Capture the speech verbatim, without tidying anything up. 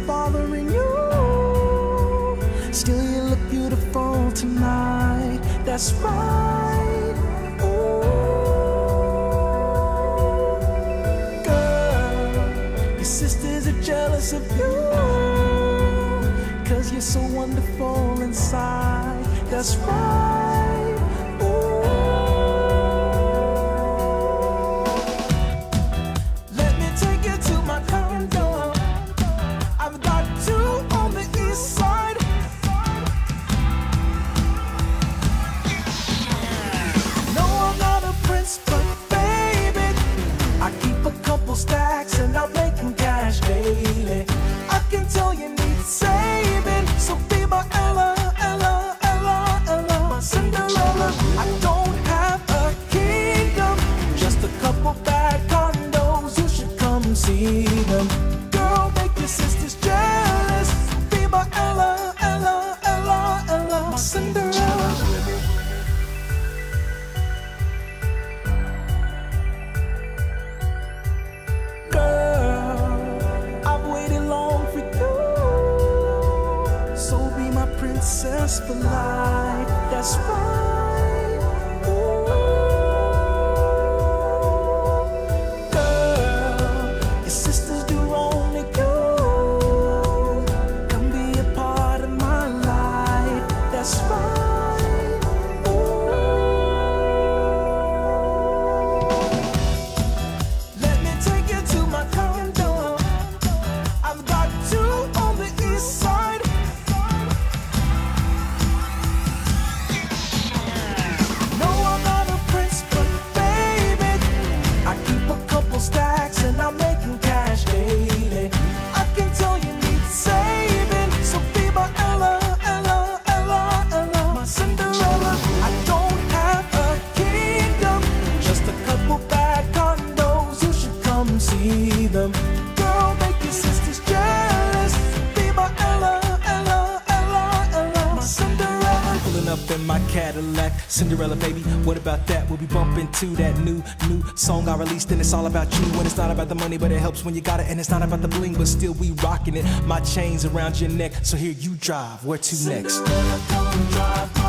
bothering you. Still you look beautiful tonight. That's right. Ooh. Girl, your sisters are jealous of you, 'cause you're so wonderful inside. That's right. Ooh. Let me take you to my condo. I've got two on the east side. No, I'm not a prince, but baby, I keep a couple stacks and I'm making cash daily. I can tell you need saving, so be my Ella, Ella, Ella, Ella, my Cinderella. I don't have a kingdom, just a couple bad condos. You should come see them. Girl, make your sisters jealous. Be my Ella, Ella, Ella, Ella, my Cinderella. Girl, I've waited long for you, so be my princess for life. That's right. Ooh. Girl, your sisters do only you. Come be a part of my life. That's right. Ooh. Let me take you to my condo. I've got two on the east side. No, I'm not a prince, but baby, I keep a couple stacks and I'm making cash daily. I can tell you need saving, so be my Ella, Ella, Ella, Ella, my Cinderella. I don't have a kingdom, just a couple bad condos. You should come see them. Girl, make your sisters jealous. Be my Ella, Ella, Ella, Ella, my Cinderella. Pulling up in my Cadillac, Cinderella baby, what about that? We'll be bumping to that new, new song I released, and it's all about you. And it's not about the money, but it helps when you got it. And it's not about the bling, but still we rocking it. My chains around your neck, so here you drive. Where to next? Cinderella, come drive.